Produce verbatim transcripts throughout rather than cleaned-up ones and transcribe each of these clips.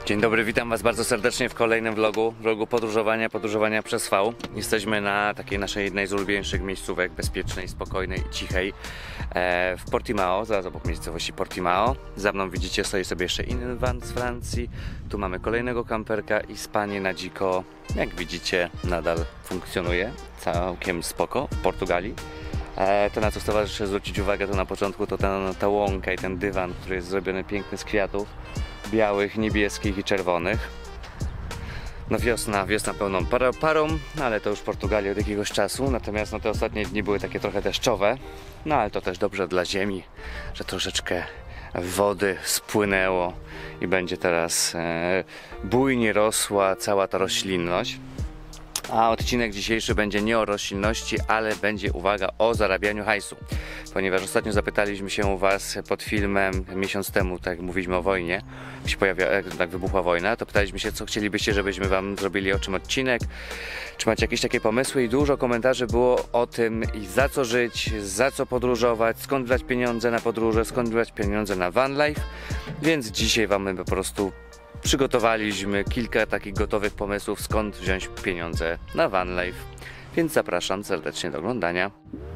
Dzień dobry, witam Was bardzo serdecznie w kolejnym vlogu, vlogu podróżowania, podróżowania przez V. Jesteśmy na takiej naszej jednej z ulubieńszych miejscówek, bezpiecznej, spokojnej i cichej e, w Portimao, zaraz obok miejscowości Portimao. Za mną widzicie, stoi sobie jeszcze inny van z Francji. Tu mamy kolejnego kamperka i spanie na dziko, jak widzicie, nadal funkcjonuje całkiem spoko w Portugalii. E, to, na co chcę Was zwrócić uwagę, to na początku to ta, ta łąka i ten dywan, który jest zrobiony piękny z kwiatów białych, niebieskich i czerwonych. No wiosna, wiosna pełną parą, parą, no ale to już w Portugalii od jakiegoś czasu, natomiast no, te ostatnie dni były takie trochę deszczowe, no ale to też dobrze dla ziemi, że troszeczkę wody spłynęło i będzie teraz e, bujnie rosła cała ta roślinność. A odcinek dzisiejszy będzie nie o roślinności, ale będzie, uwaga, o zarabianiu hajsu. Ponieważ ostatnio zapytaliśmy się u Was pod filmem miesiąc temu, tak jak mówiliśmy o wojnie, jak się pojawia, jak tak wybuchła wojna, to pytaliśmy się, co chcielibyście, żebyśmy Wam zrobili, o czym odcinek, czy macie jakieś takie pomysły, i dużo komentarzy było o tym, i za co żyć, za co podróżować, skąd brać pieniądze na podróże, skąd brać pieniądze na van life, więc dzisiaj Wam po prostu przygotowaliśmy kilka takich gotowych pomysłów, skąd wziąć pieniądze na van life, więc zapraszam serdecznie do oglądania.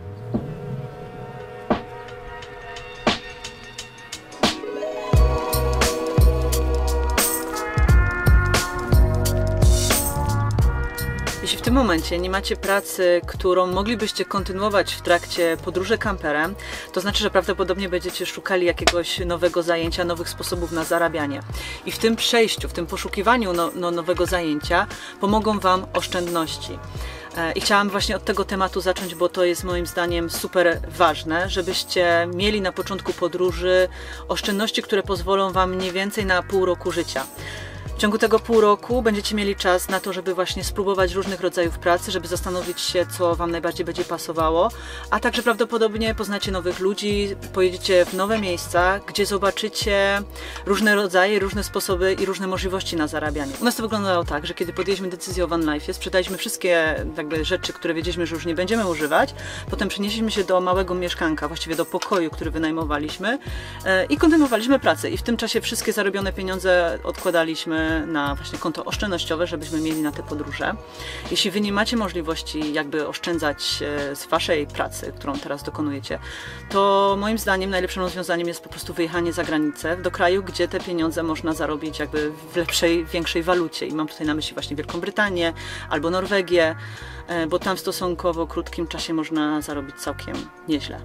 Jeśli w tym momencie nie macie pracy, którą moglibyście kontynuować w trakcie podróży kamperem, to znaczy, że prawdopodobnie będziecie szukali jakiegoś nowego zajęcia, nowych sposobów na zarabianie. I w tym przejściu, w tym poszukiwaniu no, no, nowego zajęcia pomogą Wam oszczędności. I chciałam właśnie od tego tematu zacząć, bo to jest moim zdaniem super ważne, żebyście mieli na początku podróży oszczędności, które pozwolą Wam mniej więcej na pół roku życia. W ciągu tego pół roku będziecie mieli czas na to, żeby właśnie spróbować różnych rodzajów pracy, żeby zastanowić się, co Wam najbardziej będzie pasowało, a także prawdopodobnie poznacie nowych ludzi, pojedziecie w nowe miejsca, gdzie zobaczycie różne rodzaje, różne sposoby i różne możliwości na zarabianie. U nas to wyglądało tak, że kiedy podjęliśmy decyzję o van life, sprzedaliśmy wszystkie jakby rzeczy, które wiedzieliśmy, że już nie będziemy używać, potem przenieśliśmy się do małego mieszkanka, właściwie do pokoju, który wynajmowaliśmy i kontynuowaliśmy pracę. I w tym czasie wszystkie zarobione pieniądze odkładaliśmy na właśnie konto oszczędnościowe, żebyśmy mieli na te podróże. Jeśli Wy nie macie możliwości jakby oszczędzać z Waszej pracy, którą teraz dokonujecie, to moim zdaniem najlepszym rozwiązaniem jest po prostu wyjechanie za granicę, do kraju, gdzie te pieniądze można zarobić jakby w lepszej, większej walucie. I mam tutaj na myśli właśnie Wielką Brytanię albo Norwegię, bo tam w stosunkowo krótkim czasie można zarobić całkiem nieźle.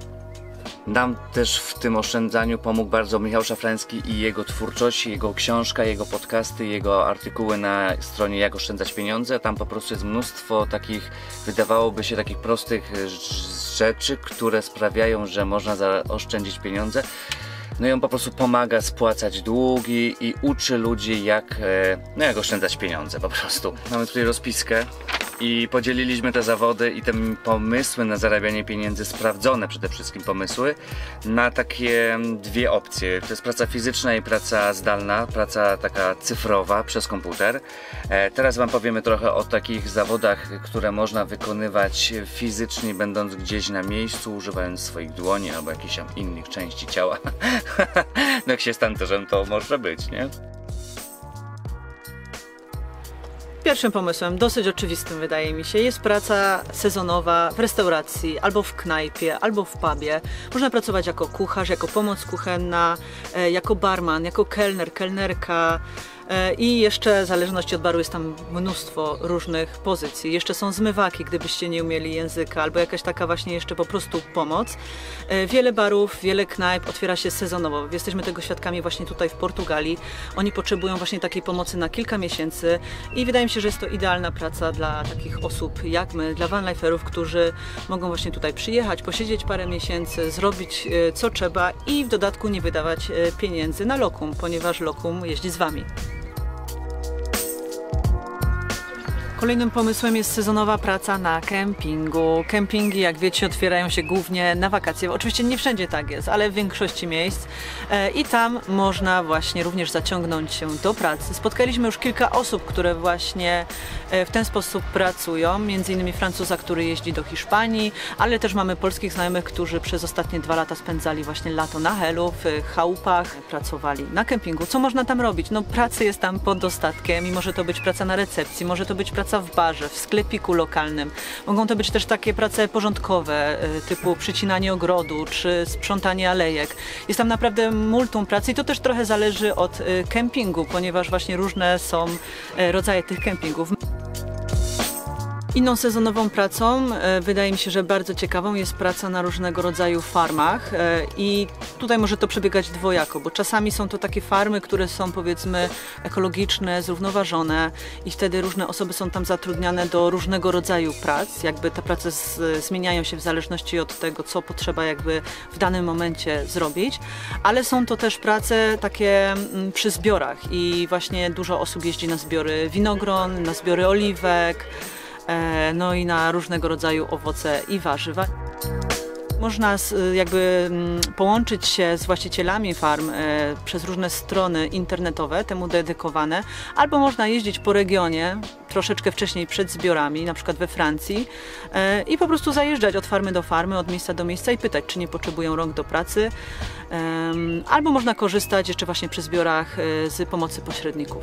Nam też w tym oszczędzaniu pomógł bardzo Michał Szafrański i jego twórczość, jego książka, jego podcasty, jego artykuły na stronie Jak oszczędzać pieniądze. Tam po prostu jest mnóstwo takich, wydawałoby się, takich prostych rzeczy, które sprawiają, że można zaoszczędzić pieniądze. No i on po prostu pomaga spłacać długi i uczy ludzi, jak, no jak oszczędzać pieniądze po prostu. Mamy tutaj rozpiskę i podzieliliśmy te zawody i te pomysły na zarabianie pieniędzy, sprawdzone przede wszystkim pomysły, na takie dwie opcje. To jest praca fizyczna i praca zdalna, praca taka cyfrowa przez komputer. E, teraz Wam powiemy trochę o takich zawodach, które można wykonywać fizycznie, będąc gdzieś na miejscu, używając swoich dłoni albo jakichś tam innych części ciała. No jak się stanterzem, to może być, nie? Pierwszym pomysłem, dosyć oczywistym wydaje mi się, jest praca sezonowa w restauracji, albo w knajpie, albo w pubie. Można pracować jako kucharz, jako pomoc kuchenna, jako barman, jako kelner, kelnerka. I jeszcze w zależności od baru jest tam mnóstwo różnych pozycji. Jeszcze są zmywaki, gdybyście nie umieli języka, albo jakaś taka właśnie jeszcze po prostu pomoc. Wiele barów, wiele knajp otwiera się sezonowo. Jesteśmy tego świadkami właśnie tutaj w Portugalii. Oni potrzebują właśnie takiej pomocy na kilka miesięcy i wydaje mi się, że jest to idealna praca dla takich osób jak my, dla vanliferów, którzy mogą właśnie tutaj przyjechać, posiedzieć parę miesięcy, zrobić co trzeba i w dodatku nie wydawać pieniędzy na lokum, ponieważ lokum jeździ z Wami. Kolejnym pomysłem jest sezonowa praca na kempingu. Kempingi, jak wiecie, otwierają się głównie na wakacje. Oczywiście nie wszędzie tak jest, ale w większości miejsc. I tam można właśnie również zaciągnąć się do pracy. Spotkaliśmy już kilka osób, które właśnie w ten sposób pracują. Między innymi Francuza, który jeździ do Hiszpanii, ale też mamy polskich znajomych, którzy przez ostatnie dwa lata spędzali właśnie lato na Helu, w chałupach, pracowali na kempingu. Co można tam robić? No pracy jest tam pod dostatkiem i może to być praca na recepcji, może to być praca w barze, w sklepiku lokalnym. Mogą to być też takie prace porządkowe, typu przycinanie ogrodu czy sprzątanie alejek. Jest tam naprawdę multum pracy i to też trochę zależy od kempingu, ponieważ właśnie różne są rodzaje tych kempingów. Inną sezonową pracą, wydaje mi się, że bardzo ciekawą, jest praca na różnego rodzaju farmach i tutaj może to przebiegać dwojako, bo czasami są to takie farmy, które są powiedzmy ekologiczne, zrównoważone i wtedy różne osoby są tam zatrudniane do różnego rodzaju prac, jakby te prace z, zmieniają się w zależności od tego, co potrzeba jakby w danym momencie zrobić, ale są to też prace takie przy zbiorach i właśnie dużo osób jeździ na zbiory winogron, na zbiory oliwek, no i na różnego rodzaju owoce i warzywa. Można jakby połączyć się z właścicielami farm przez różne strony internetowe, temu dedykowane, albo można jeździć po regionie troszeczkę wcześniej przed zbiorami, na przykład we Francji i po prostu zajeżdżać od farmy do farmy, od miejsca do miejsca i pytać, czy nie potrzebują rąk do pracy, albo można korzystać jeszcze właśnie przy zbiorach z pomocy pośredników.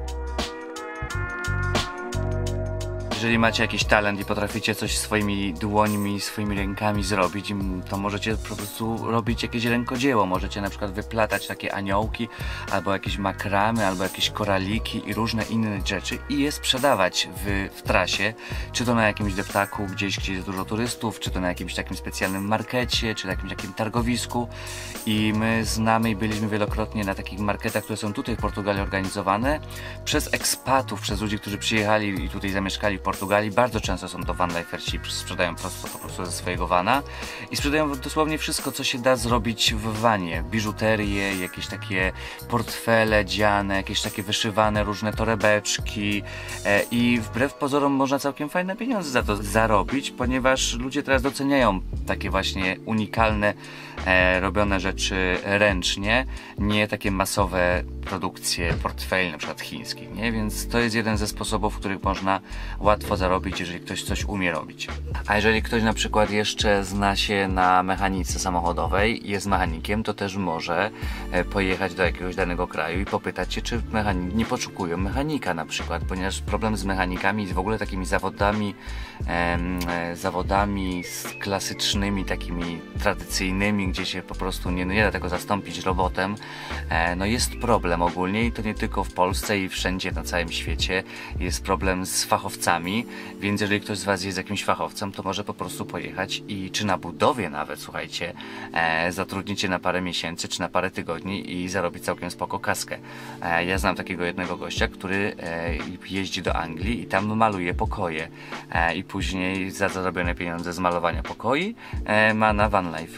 Jeżeli macie jakiś talent i potraficie coś swoimi dłońmi, swoimi rękami zrobić, to możecie po prostu robić jakieś rękodzieło. Możecie na przykład wyplatać takie aniołki, albo jakieś makramy, albo jakieś koraliki i różne inne rzeczy i je sprzedawać w, w trasie, czy to na jakimś deptaku gdzieś, gdzie jest dużo turystów, czy to na jakimś takim specjalnym markecie, czy na jakimś takim targowisku. I my znamy i byliśmy wielokrotnie na takich marketach, które są tutaj w Portugalii organizowane przez ekspatów, przez ludzi, którzy przyjechali i tutaj zamieszkali w Portugalii. Portugalii. Bardzo często są to vanlifersi, sprzedają prosto po prostu ze swojego vana i sprzedają dosłownie wszystko, co się da zrobić w vanie. Biżuterię, jakieś takie portfele dziane, jakieś takie wyszywane różne torebeczki e, i wbrew pozorom można całkiem fajne pieniądze za to zarobić, ponieważ ludzie teraz doceniają takie właśnie unikalne e, robione rzeczy ręcznie, nie takie masowe produkcje portfeli, na przykład chińskich, nie? Więc to jest jeden ze sposobów, w których można łatwo zarobić, jeżeli ktoś coś umie robić. A jeżeli ktoś na przykład jeszcze zna się na mechanice samochodowej i jest mechanikiem, to też może pojechać do jakiegoś danego kraju i popytać się, czy mechani- nie poszukują mechanika na przykład, ponieważ problem z mechanikami i w ogóle takimi zawodami em, zawodami klasycznymi, takimi tradycyjnymi, gdzie się po prostu nie, nie da tego zastąpić robotem, e, no jest problem ogólnie i to nie tylko w Polsce i wszędzie na całym świecie jest problem z fachowcami, więc jeżeli ktoś z Was jest jakimś fachowcem, to może po prostu pojechać i czy na budowie nawet, słuchajcie, e, zatrudnić się na parę miesięcy, czy na parę tygodni i zarobić całkiem spoko kaskę. E, ja znam takiego jednego gościa, który e, jeździ do Anglii i tam maluje pokoje e, i później za zarobione pieniądze z malowania pokoi e, ma na van life.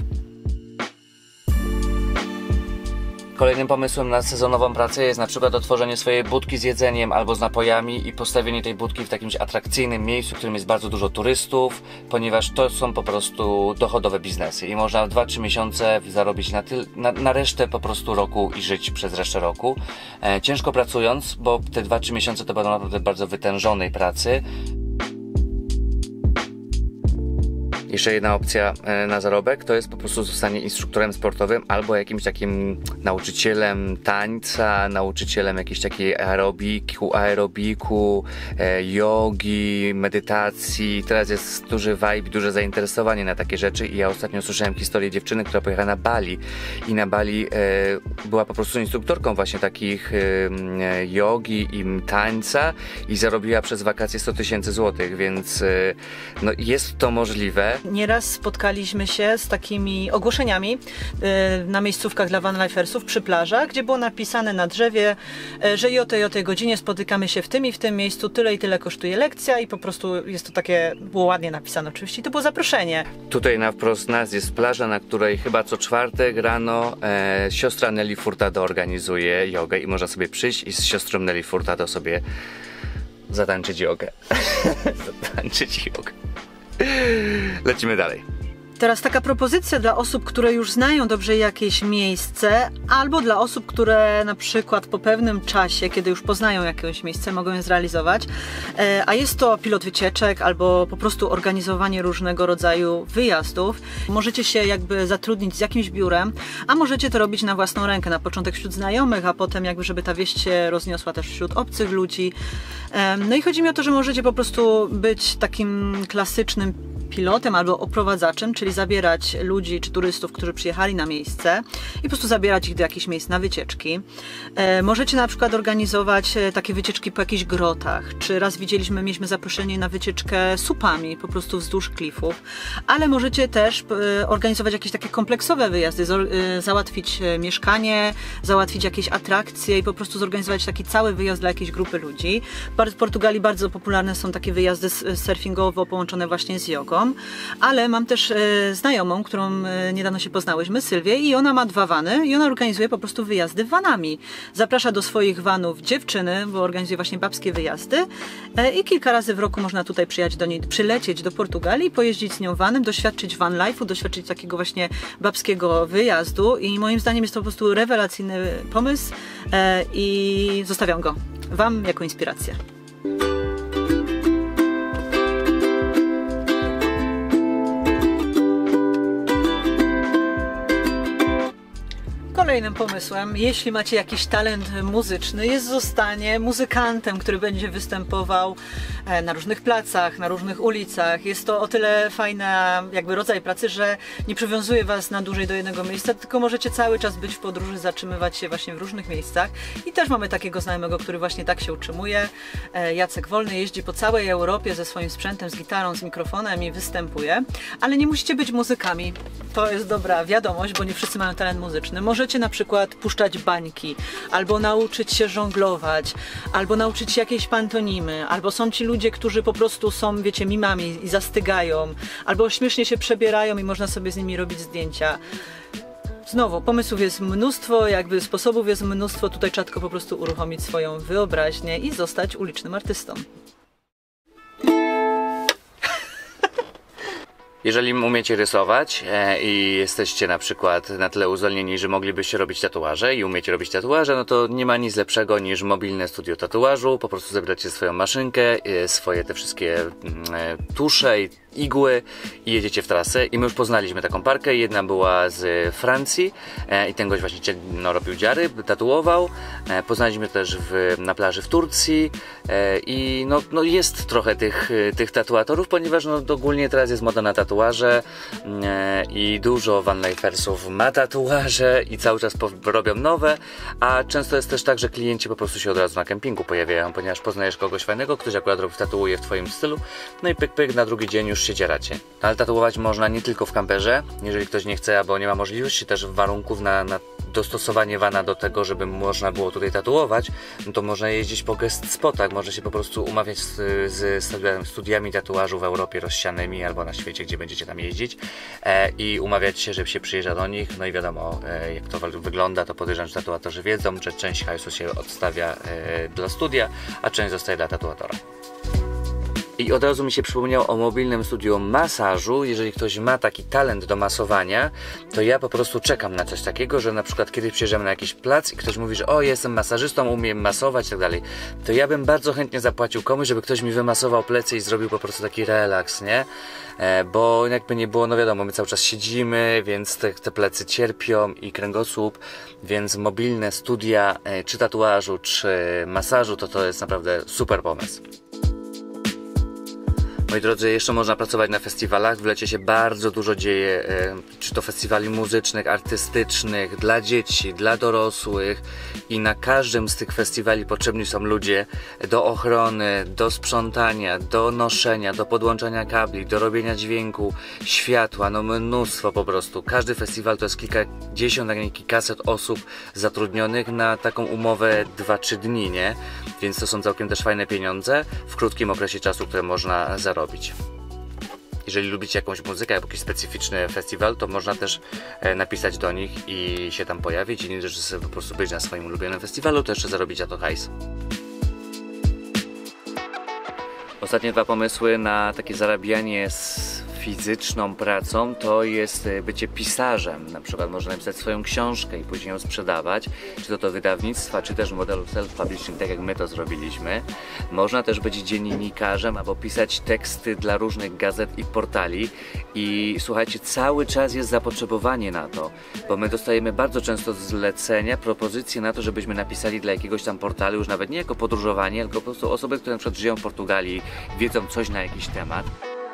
Kolejnym pomysłem na sezonową pracę jest na przykład otworzenie swojej budki z jedzeniem albo z napojami i postawienie tej budki w jakimś atrakcyjnym miejscu, w którym jest bardzo dużo turystów, ponieważ to są po prostu dochodowe biznesy i można w dwa trzy miesiące zarobić na, tyl, na, na resztę po prostu roku i żyć przez resztę roku. E, ciężko pracując, bo te dwa trzy miesiące to będą naprawdę bardzo wytężonej pracy. Jeszcze jedna opcja na zarobek to jest po prostu zostanie instruktorem sportowym albo jakimś takim nauczycielem tańca, nauczycielem jakiejś takiej aerobiku, aerobiku, e, jogi, medytacji. Teraz jest duży vibe, duże zainteresowanie na takie rzeczy i ja ostatnio słyszałem historię dziewczyny, która pojechała na Bali i na Bali e, była po prostu instruktorką właśnie takich e, jogi i tańca i zarobiła przez wakacje sto tysięcy złotych, więc e, no jest to możliwe. Nieraz spotkaliśmy się z takimi ogłoszeniami yy, na miejscówkach dla vanlifersów przy plażach, gdzie było napisane na drzewie, yy, że i o tej i o tej godzinie spotykamy się w tym i w tym miejscu, tyle i tyle kosztuje lekcja i po prostu jest to takie, było ładnie napisane oczywiście i to było zaproszenie. Tutaj na wprost nas jest plaża, na której chyba co czwartek rano e, siostra Nelly Furtado organizuje jogę i można sobie przyjść i z siostrą Nelly Furtado sobie zatańczyć jogę. Zatańczyć jogę. Lecimy dalej. Teraz taka propozycja dla osób, które już znają dobrze jakieś miejsce, albo dla osób, które na przykład po pewnym czasie, kiedy już poznają jakieś miejsce, mogą je zrealizować. A jest to pilot wycieczek albo po prostu organizowanie różnego rodzaju wyjazdów. Możecie się jakby zatrudnić z jakimś biurem, a możecie to robić na własną rękę. Na początek wśród znajomych, a potem jakby, żeby ta wieść się rozniosła też wśród obcych ludzi. No i chodzi mi o to, że możecie po prostu być takim klasycznym pilotem albo oprowadzaczem, czyli zabierać ludzi czy turystów, którzy przyjechali na miejsce i po prostu zabierać ich do jakichś miejsc na wycieczki. E, możecie na przykład organizować takie wycieczki po jakichś grotach, czy raz widzieliśmy, mieliśmy zaproszenie na wycieczkę supami, po prostu wzdłuż klifów, ale możecie też e, organizować jakieś takie kompleksowe wyjazdy, z, e, załatwić mieszkanie, załatwić jakieś atrakcje i po prostu zorganizować taki cały wyjazd dla jakiejś grupy ludzi. W Portugalii bardzo popularne są takie wyjazdy surfingowo połączone właśnie z jogą, ale mam też e, znajomą, którą e, niedawno się poznałyśmy, Sylwię, i ona ma dwa vany i ona organizuje po prostu wyjazdy vanami. Zaprasza do swoich vanów dziewczyny, bo organizuje właśnie babskie wyjazdy e, i kilka razy w roku można tutaj przyjechać do niej, przylecieć do Portugalii, pojeździć z nią vanem, doświadczyć van life'u, doświadczyć takiego właśnie babskiego wyjazdu i moim zdaniem jest to po prostu rewelacyjny pomysł e, i zostawiam go Wam jako inspirację. Kolejnym pomysłem, jeśli macie jakiś talent muzyczny, jest zostanie muzykantem, który będzie występował na różnych placach, na różnych ulicach. Jest to o tyle fajny jakby rodzaj pracy, że nie przywiązuje Was na dłużej do jednego miejsca, tylko możecie cały czas być w podróży, zatrzymywać się właśnie w różnych miejscach. I też mamy takiego znajomego, który właśnie tak się utrzymuje. Jacek Wolny jeździ po całej Europie ze swoim sprzętem, z gitarą, z mikrofonem i występuje. Ale nie musicie być muzykami. To jest dobra wiadomość, bo nie wszyscy mają talent muzyczny. Możecie na przykład puszczać bańki, albo nauczyć się żonglować, albo nauczyć się jakiejś pantonimy, albo są ci ludzie, którzy po prostu są, wiecie, mimami i zastygają, albo śmiesznie się przebierają i można sobie z nimi robić zdjęcia. Znowu, pomysłów jest mnóstwo, jakby sposobów jest mnóstwo, tutaj trzeba tylko po prostu uruchomić swoją wyobraźnię i zostać ulicznym artystą. Jeżeli umiecie rysować e, i jesteście na przykład na tyle uzdolnieni, że moglibyście robić tatuaże i umiecie robić tatuaże, no to nie ma nic lepszego niż mobilne studio tatuażu. Po prostu zebracie swoją maszynkę, e, swoje te wszystkie e, tusze i igły i jedziecie w trasę. I my już poznaliśmy taką parkę. Jedna była z Francji e, i ten gość właśnie no, robił dziary, tatuował. E, poznaliśmy też w, na plaży w Turcji e, i no, no jest trochę tych, tych tatuatorów, ponieważ no, ogólnie teraz jest moda na tatuaże e, i dużo vanlifersów ma tatuaże i cały czas robią nowe, a często jest też tak, że klienci po prostu się od razu na kempingu pojawiają, ponieważ poznajesz kogoś fajnego, ktoś akurat tatuuje w Twoim stylu, no i pyk pyk, na drugi dzień już się dzieracie. Ale tatuować można nie tylko w kamperze, jeżeli ktoś nie chce albo nie ma możliwości też warunków na, na dostosowanie vana do tego, żeby można było tutaj tatuować, no to można jeździć po guest spotach, można się po prostu umawiać z, z studiami tatuażu w Europie rozsianymi albo na świecie, gdzie będziecie tam jeździć e, i umawiać się, żeby się przyjeżdża do nich, no i wiadomo e, jak to wygląda, to podejrzewam, że tatuatorzy wiedzą, że część hajsu się odstawia e, dla studia, a część zostaje dla tatuatora. I od razu mi się przypomniało o mobilnym studiu masażu. Jeżeli ktoś ma taki talent do masowania, to ja po prostu czekam na coś takiego, że na przykład kiedyś przyjeżdżamy na jakiś plac i ktoś mówi, że o, jestem masażystą, umiem masować i tak dalej, to ja bym bardzo chętnie zapłacił komuś, żeby ktoś mi wymasował plecy i zrobił po prostu taki relaks, nie? E, bo jakby nie było, no wiadomo, my cały czas siedzimy, więc te, te plecy cierpią i kręgosłup, więc mobilne studia, e, czy tatuażu, czy masażu, to to jest naprawdę super pomysł. Moi drodzy, jeszcze można pracować na festiwalach. W lecie się bardzo dużo dzieje, czy to festiwali muzycznych, artystycznych, dla dzieci, dla dorosłych i na każdym z tych festiwali potrzebni są ludzie do ochrony, do sprzątania, do noszenia, do podłączania kabli, do robienia dźwięku, światła, no mnóstwo po prostu. Każdy festiwal to jest kilkadziesiąt, a nie kilkaset osób zatrudnionych na taką umowę dwa trzy dni, nie? Więc to są całkiem też fajne pieniądze w krótkim okresie czasu, które można zarobić. Jeżeli lubicie jakąś muzykę, jakiś specyficzny festiwal, to można też napisać do nich i się tam pojawić i nie też po prostu być na swoim ulubionym festiwalu, to jeszcze zarobić za to hajs. Ostatnie dwa pomysły na takie zarabianie z fizyczną pracą to jest bycie pisarzem. Na przykład można napisać swoją książkę i później ją sprzedawać, czy to do wydawnictwa, czy też w modelu self-publishing, tak jak my to zrobiliśmy. Można też być dziennikarzem albo pisać teksty dla różnych gazet i portali i słuchajcie, cały czas jest zapotrzebowanie na to, bo my dostajemy bardzo często zlecenia, propozycje na to, żebyśmy napisali dla jakiegoś tam portalu, już nawet nie jako podróżowanie, tylko po prostu osoby, które na przykład żyją w Portugalii, wiedzą coś na jakiś temat.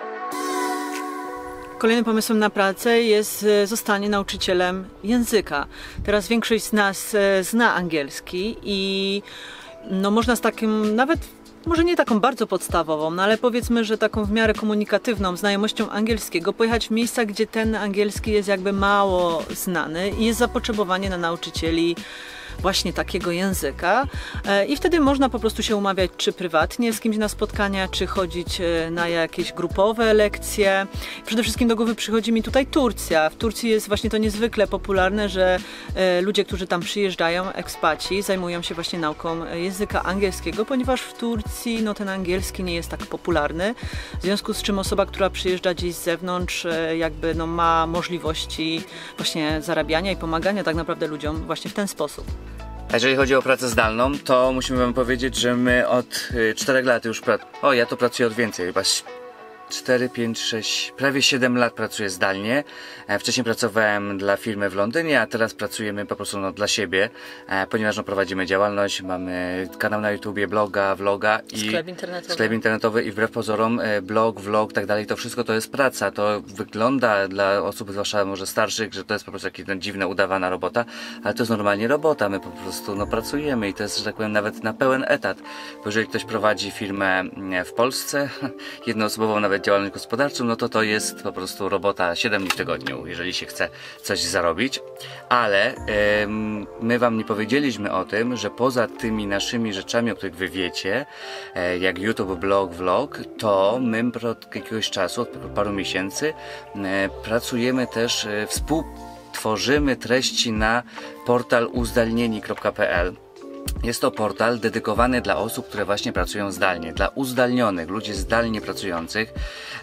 Kolejnym pomysłem na pracę jest zostanie nauczycielem języka. Teraz większość z nas zna angielski i no można z takim nawet, może nie taką bardzo podstawową, no ale powiedzmy, że taką w miarę komunikatywną znajomością angielskiego pojechać w miejsca, gdzie ten angielski jest jakby mało znany i jest zapotrzebowanie na nauczycieli właśnie takiego języka i wtedy można po prostu się umawiać czy prywatnie z kimś na spotkania, czy chodzić na jakieś grupowe lekcje. Przede wszystkim do głowy przychodzi mi tutaj Turcja. W Turcji jest właśnie to niezwykle popularne, że ludzie, którzy tam przyjeżdżają, ekspaci, zajmują się właśnie nauką języka angielskiego, ponieważ w Turcji no, ten angielski nie jest tak popularny, w związku z czym osoba, która przyjeżdża gdzieś z zewnątrz, jakby no, ma możliwości właśnie zarabiania i pomagania tak naprawdę ludziom właśnie w ten sposób. A jeżeli chodzi o pracę zdalną, to musimy wam powiedzieć, że my od czterech lat już pracujemy. O, ja to pracuję od więcej, chyba cztery, pięć, sześć, prawie siedem lat pracuję zdalnie. Wcześniej pracowałem dla firmy w Londynie, a teraz pracujemy po prostu no, dla siebie, ponieważ no, prowadzimy działalność, mamy kanał na YouTubie, bloga, vloga i sklep internetowy. sklep internetowy i wbrew pozorom blog, vlog, tak dalej, to wszystko to jest praca. To wygląda dla osób, zwłaszcza może starszych, że to jest po prostu jakaś dziwna, udawana robota, ale to jest normalnie robota. My po prostu no, pracujemy i to jest, że tak powiem, nawet na pełen etat. Bo jeżeli ktoś prowadzi firmę w Polsce, jednoosobową nawet działalność gospodarczą, no to to jest po prostu robota siedem dni w tygodniu, jeżeli się chce coś zarobić, ale ym, my wam nie powiedzieliśmy o tym, że poza tymi naszymi rzeczami, o których wy wiecie, e, jak YouTube, blog, vlog, to my od jakiegoś czasu, od paru miesięcy e, pracujemy też, e, współtworzymy treści na portal uzdalnieni kropka pe el. Jest to portal dedykowany dla osób, które właśnie pracują zdalnie, dla uzdalnionych, ludzi zdalnie pracujących.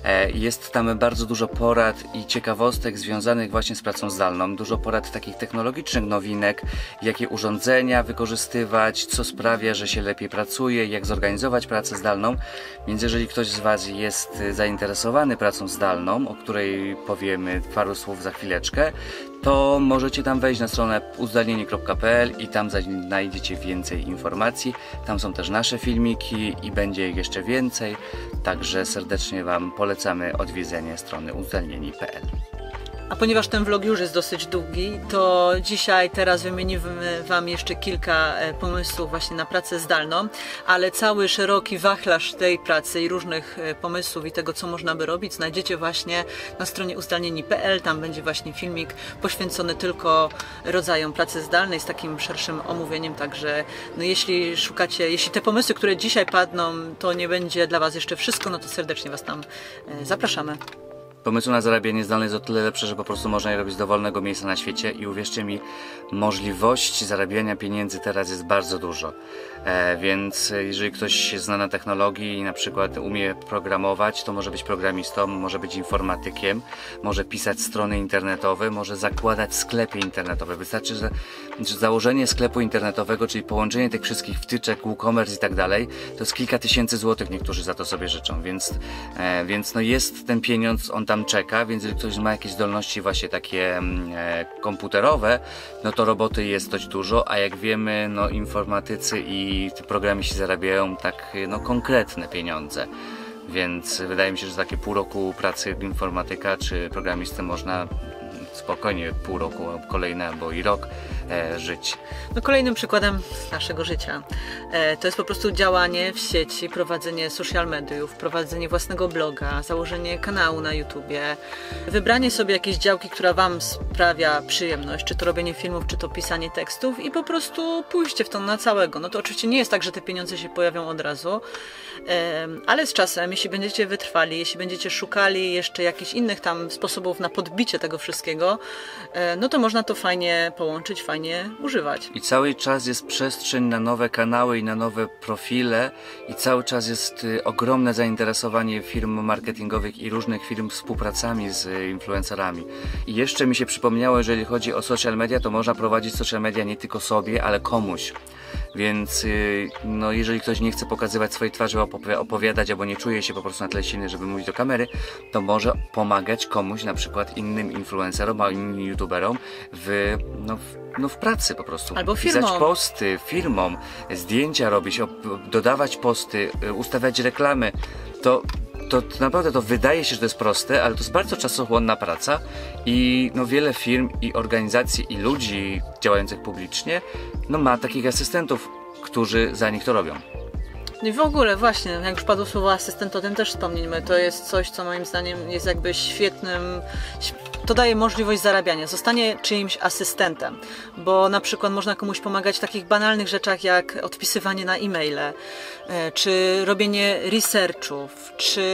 Jest tam bardzo dużo porad i ciekawostek związanych właśnie z pracą zdalną, dużo porad takich technologicznych nowinek, jakie urządzenia wykorzystywać, co sprawia, że się lepiej pracuje, jak zorganizować pracę zdalną. Więc jeżeli ktoś z was jest zainteresowany pracą zdalną, o której powiemy paru słów za chwileczkę, to możecie tam wejść na stronę uzdalnieni kropka pe el i tam znajdziecie więcej informacji. Tam są też nasze filmiki i będzie ich jeszcze więcej, także serdecznie wam polecamy odwiedzenie strony uzdalnieni kropka pe el. A ponieważ ten vlog już jest dosyć długi, to dzisiaj, teraz wymienimy wam jeszcze kilka pomysłów właśnie na pracę zdalną, ale cały szeroki wachlarz tej pracy i różnych pomysłów i tego, co można by robić, znajdziecie właśnie na stronie uzdalnieni kropka pe el. Tam będzie właśnie filmik poświęcony tylko rodzajom pracy zdalnej z takim szerszym omówieniem, także no jeśli szukacie, jeśli te pomysły, które dzisiaj padną, to nie będzie dla was jeszcze wszystko, no to serdecznie was tam zapraszamy. Pomysł na zarabianie zdalne jest o tyle lepsze, że po prostu można je robić z dowolnego miejsca na świecie i uwierzcie mi, możliwości zarabiania pieniędzy teraz jest bardzo dużo. E, więc jeżeli ktoś się zna na technologii i na przykład umie programować, to może być programistą, może być informatykiem, może pisać strony internetowe, może zakładać sklepy internetowe. Wystarczy, że, że założenie sklepu internetowego, czyli połączenie tych wszystkich wtyczek, WooCommerce i tak dalej, to jest kilka tysięcy złotych, niektórzy za to sobie życzą, więc, e, więc no jest ten pieniądz, on tam czeka, więc jeżeli ktoś ma jakieś zdolności właśnie takie e, komputerowe, no to roboty jest dość dużo, a jak wiemy, no informatycy i programiści zarabiają tak no konkretne pieniądze, więc wydaje mi się, że za takie pół roku pracy informatyka czy programisty można spokojnie pół roku, kolejne albo i rok e, żyć. No kolejnym przykładem naszego życia e, to jest po prostu działanie w sieci, prowadzenie social mediów, prowadzenie własnego bloga, założenie kanału na YouTubie, wybranie sobie jakiejś działki, która wam sprawia przyjemność, czy to robienie filmów, czy to pisanie tekstów i po prostu pójście w to na całego. No to oczywiście nie jest tak, że te pieniądze się pojawią od razu, e, ale z czasem, jeśli będziecie wytrwali, jeśli będziecie szukali jeszcze jakichś innych tam sposobów na podbicie tego wszystkiego, innego, no to można to fajnie połączyć, fajnie używać. I cały czas jest przestrzeń na nowe kanały i na nowe profile i cały czas jest y, ogromne zainteresowanie firm marketingowych i różnych firm współpracami z y, influencerami. I jeszcze mi się przypomniało, jeżeli chodzi o social media, to można prowadzić social media nie tylko sobie, ale komuś. Więc y, no, jeżeli ktoś nie chce pokazywać swojej twarzy, opowi opowiadać, albo nie czuje się po prostu na tyle silny, żeby mówić do kamery, to może pomagać komuś, na przykład innym influencerom, a innym youtuberom w, no, w, no, w pracy po prostu. Albo pisać firmom. posty, firmom, zdjęcia robić, dodawać posty, y, ustawiać reklamy. To To, to naprawdę to wydaje się, że to jest proste, ale to jest bardzo czasochłonna praca i no, wiele firm i organizacji i ludzi działających publicznie no, ma takich asystentów, którzy za nich to robią. No i w ogóle właśnie, jak już padło słowo asystent, o tym też wspomnimy. To jest coś, co moim zdaniem jest jakby świetnym, to daje możliwość zarabiania, zostanie czyimś asystentem, bo na przykład można komuś pomagać w takich banalnych rzeczach jak odpisywanie na e-maile, czy robienie researchów, czy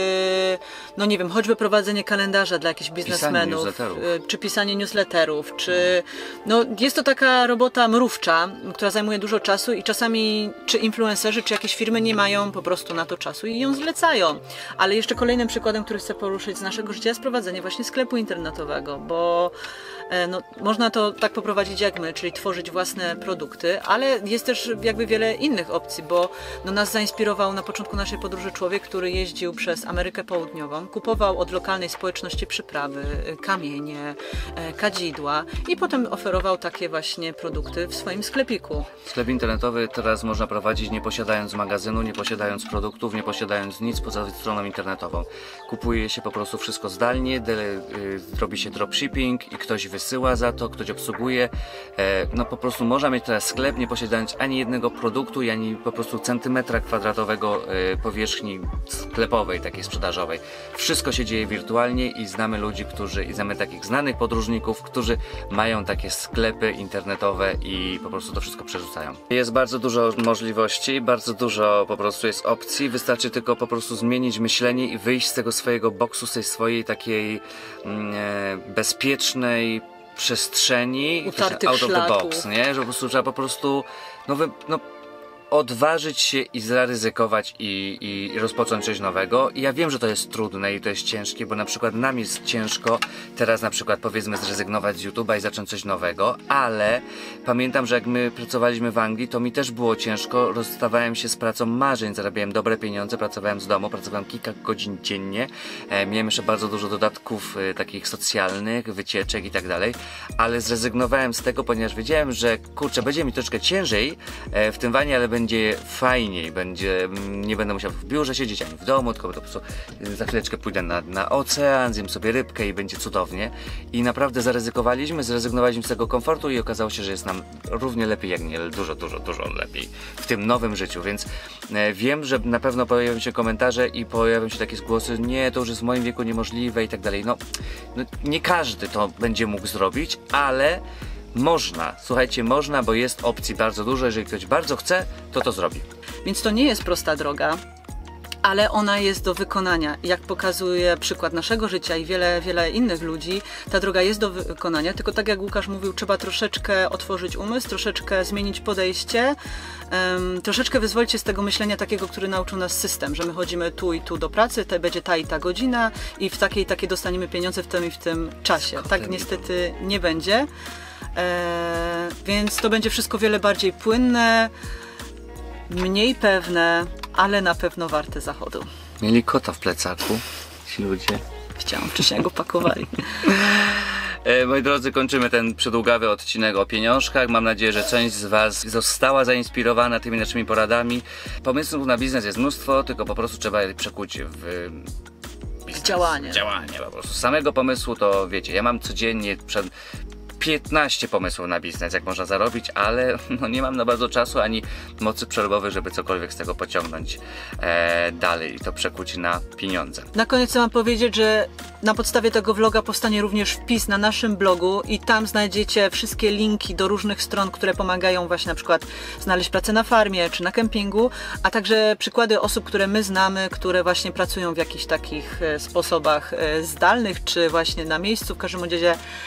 no nie wiem, choćby prowadzenie kalendarza dla jakichś biznesmenów, czy pisanie newsletterów, czy no jest to taka robota mrówcza, która zajmuje dużo czasu i czasami czy influencerzy, czy jakieś firmy nie mają po prostu na to czasu i ją zlecają. Ale jeszcze kolejnym przykładem, który chcę poruszyć z naszego życia, jest prowadzenie właśnie sklepu internetowego, bo no, można to tak poprowadzić jak my, czyli tworzyć własne produkty, ale jest też jakby wiele innych opcji, bo no, nas zainspirował na początku naszej podróży człowiek, który jeździł przez Amerykę Południową, kupował od lokalnej społeczności przyprawy, kamienie, kadzidła i potem oferował takie właśnie produkty w swoim sklepiku. Sklep internetowy teraz można prowadzić nie posiadając magazynu, nie posiadając produktów, nie posiadając nic poza stroną internetową. Kupuje się po prostu wszystko zdalnie, robi się dropshipping i ktoś wysyła za to, ktoś obsługuje. No po prostu można mieć teraz sklep, nie posiadając ani jednego produktu, ani po prostu centymetra kwadratowego powierzchni sklepowej, takiej sprzedażowej. Wszystko się dzieje wirtualnie i znamy ludzi, którzy, i znamy takich znanych podróżników, którzy mają takie sklepy internetowe i po prostu to wszystko przerzucają. Jest bardzo dużo możliwości, bardzo dużo po prostu jest opcji, wystarczy tylko po prostu zmienić myślenie i wyjść z tego swojego boksu, z tej swojej takiej mm, bezpiecznej przestrzeni, utartych out of the szlaków. box, nie? Że po prostu trzeba po prostu no, wy, no, odważyć się i zaryzykować i, i rozpocząć coś nowego. I ja wiem, że to jest trudne i to jest ciężkie, bo na przykład nam jest ciężko teraz na przykład powiedzmy zrezygnować z YouTube'a i zacząć coś nowego, ale pamiętam, że jak my pracowaliśmy w Anglii, to mi też było ciężko, rozstawałem się z pracą marzeń, zarabiałem dobre pieniądze, pracowałem z domu, pracowałem kilka godzin dziennie, e, miałem jeszcze bardzo dużo dodatków e, takich socjalnych, wycieczek i tak dalej, ale zrezygnowałem z tego, ponieważ wiedziałem, że kurczę, będzie mi troszkę ciężej e, w tym wanie, ale będzie fajniej, będzie, nie będę musiał w biurze siedzieć ani w domu, tylko po prostu za chwileczkę pójdę na, na ocean, zjem sobie rybkę i będzie cudownie. I naprawdę zaryzykowaliśmy, zrezygnowaliśmy z tego komfortu i okazało się, że jest nam równie lepiej, jak nie dużo, dużo, dużo lepiej w tym nowym życiu, więc e, wiem, że na pewno pojawią się komentarze i pojawią się takie głosy, nie, to już jest w moim wieku niemożliwe i tak dalej. No, no nie każdy to będzie mógł zrobić, ale można, słuchajcie, można, bo jest opcji bardzo dużo, jeżeli ktoś bardzo chce, to to zrobi. Więc to nie jest prosta droga, ale ona jest do wykonania. Jak pokazuje przykład naszego życia i wiele, wiele innych ludzi, ta droga jest do wykonania, tylko tak jak Łukasz mówił, trzeba troszeczkę otworzyć umysł, troszeczkę zmienić podejście, um, troszeczkę wyzwolić się z tego myślenia takiego, który nauczył nas system, że my chodzimy tu i tu do pracy, te będzie ta i ta godzina i w takiej i takiej dostaniemy pieniądze w tym i w tym czasie. Tak niestety nie będzie. Eee, więc to będzie wszystko wiele bardziej płynne, mniej pewne, ale na pewno warte zachodu. Mieli kota w plecaku ci ludzie. Chciałam wcześniej go pakowali. E, moi drodzy, kończymy ten przydługawy odcinek o pieniążkach. Mam nadzieję, że część z Was została zainspirowana tymi naszymi poradami. Pomysłów na biznes jest mnóstwo, tylko po prostu trzeba je przekuć w biznes. Działanie. Działanie po prostu. Z samego pomysłu to wiecie, ja mam codziennie przed piętnaście pomysłów na biznes, jak można zarobić, ale no, nie mam na bardzo czasu ani mocy przerobowej, żeby cokolwiek z tego pociągnąć e, dalej i to przekuć na pieniądze. Na koniec chcę Wam powiedzieć, że na podstawie tego vloga powstanie również wpis na naszym blogu i tam znajdziecie wszystkie linki do różnych stron, które pomagają właśnie na przykład znaleźć pracę na farmie czy na kempingu, a także przykłady osób, które my znamy, które właśnie pracują w jakichś takich sposobach zdalnych czy właśnie na miejscu. W każdym razie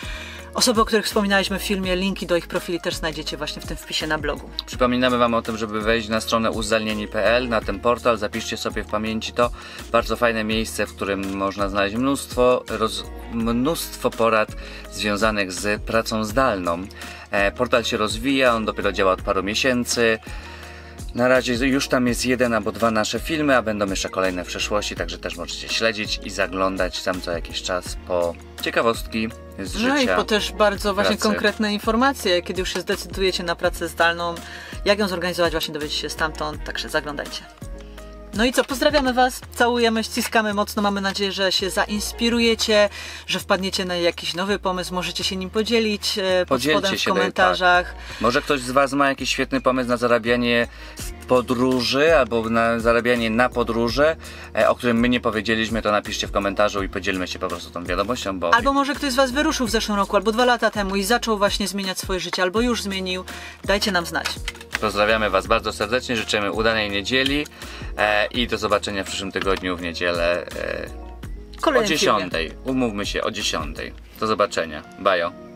Osoby, o których wspominaliśmy w filmie, linki do ich profili też znajdziecie właśnie w tym wpisie na blogu. Przypominamy Wam o tym, żeby wejść na stronę uzdalnieni kropka p l, na ten portal, zapiszcie sobie w pamięci to. Bardzo fajne miejsce, w którym można znaleźć mnóstwo, roz, mnóstwo porad związanych z pracą zdalną. E, portal się rozwija, on dopiero działa od paru miesięcy. Na razie już tam jest jeden albo dwa nasze filmy, a będą jeszcze kolejne w przyszłości, także też możecie śledzić i zaglądać tam co jakiś czas po ciekawostki z życia. No i po też bardzo właśnie pracy. konkretne informacje, kiedy już się zdecydujecie na pracę zdalną, jak ją zorganizować, właśnie dowiecie się stamtąd, także zaglądajcie. No i co, pozdrawiamy Was, całujemy, ściskamy mocno, mamy nadzieję, że się zainspirujecie, że wpadniecie na jakiś nowy pomysł, możecie się nim podzielić e, pod Podzielcie spodem w się, komentarzach. Może ktoś z Was ma jakiś świetny pomysł na zarabianie z podróży albo na zarabianie na podróży, e, o którym my nie powiedzieliśmy, to napiszcie w komentarzu i podzielmy się po prostu tą wiadomością, bo... Albo może ktoś z Was wyruszył w zeszłym roku, albo dwa lata temu i zaczął właśnie zmieniać swoje życie, albo już zmienił, dajcie nam znać. Pozdrawiamy Was bardzo serdecznie, życzymy udanej niedzieli e, i do zobaczenia w przyszłym tygodniu w niedzielę e, o Kolejnym filmie. dziesiątej. Umówmy się o dziesiątej. Do zobaczenia. Bajo.